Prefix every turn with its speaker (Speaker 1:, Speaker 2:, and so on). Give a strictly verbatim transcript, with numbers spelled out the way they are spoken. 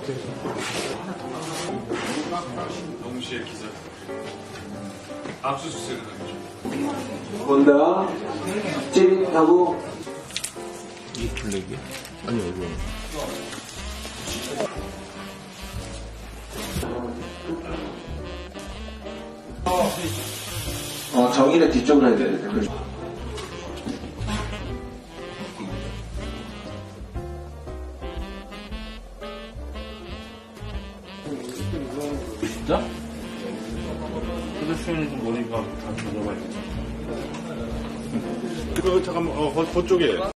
Speaker 1: 동시에 기사. 압수수색을 하죠.
Speaker 2: 본다. 찌릿하고.
Speaker 3: 이 블랙이야? 아니, 어디
Speaker 2: 어, 정의를 뒤쪽으로 해야 돼.
Speaker 3: 진짜? 휴대폰 머리가 다 젖어가지고.
Speaker 1: 그, 잠깐만, 어, 그쪽에.